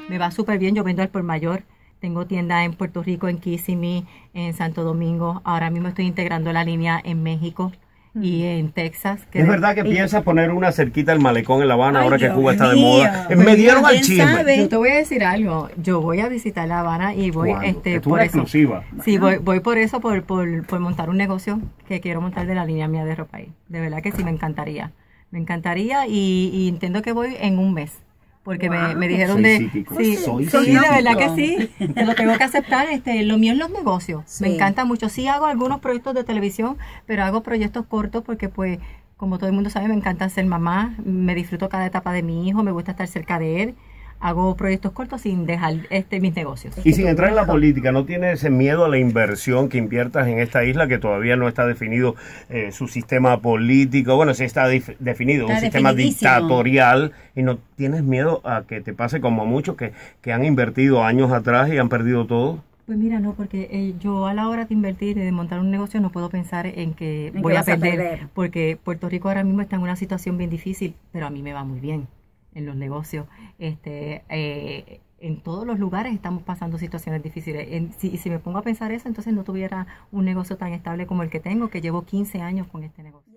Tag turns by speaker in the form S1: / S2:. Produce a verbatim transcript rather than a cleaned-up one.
S1: me va súper bien, yo vendo al por mayor. Tengo tiendas en Puerto Rico, en Kissimmee, en Santo Domingo. Ahora mismo estoy integrando la línea en México y en Texas.
S2: ¿Es verdad que piensas poner una cerquita al malecón en La Habana? Ay, ahora que
S3: Dios
S2: Cuba está
S3: mío.
S2: de moda. Me
S1: Pues
S2: dieron al
S3: ¿quién
S2: chisme.
S3: sabe?
S1: Yo te voy a decir algo. Yo voy a visitar La Habana y voy
S2: ¿Cuándo?
S1: este
S2: Es
S1: por
S2: una
S1: eso.
S2: exclusiva.
S1: Sí, voy, voy por eso, por, por, por montar un negocio que quiero montar de la línea mía de ropa ahí. De verdad que sí, me encantaría. Me encantaría y, y entiendo que voy en un mes. Porque wow. me, me dijeron
S2: Soy
S1: de...
S2: psíquico.
S1: Sí,
S2: Soy
S1: sí
S2: psíquico.
S1: de verdad que sí. Te lo tengo que aceptar. Este, lo mío es los negocios.
S3: Sí.
S1: Me encanta mucho. Sí hago algunos proyectos de televisión, pero hago proyectos cortos porque pues, como todo el mundo sabe, me encanta ser mamá. Me disfruto cada etapa de mi hijo. Me gusta estar cerca de él. Hago proyectos cortos sin dejar este mis negocios.
S2: Y sin entrar en la política, ¿no tienes ese miedo a la inversión que inviertas en esta isla que todavía no está definido eh, su sistema político? Bueno, sí está dif- definido, está un sistema dictatorial, y no tienes miedo a que te pase como a muchos que, que han invertido años atrás y han perdido todo.
S1: Pues mira, no, porque eh, yo a la hora de invertir y de montar un negocio no puedo pensar en que
S3: ¿En
S1: voy
S3: que
S1: a
S3: vas a
S1: perder,
S3: perder?
S1: Porque Puerto Rico ahora mismo está en una situación bien difícil, pero a mí me va muy bien en los negocios. Este, eh, en todos los lugares estamos pasando situaciones difíciles. En, si, si me pongo a pensar eso, entonces no tuviera un negocio tan estable como el que tengo, que llevo quince años con este negocio.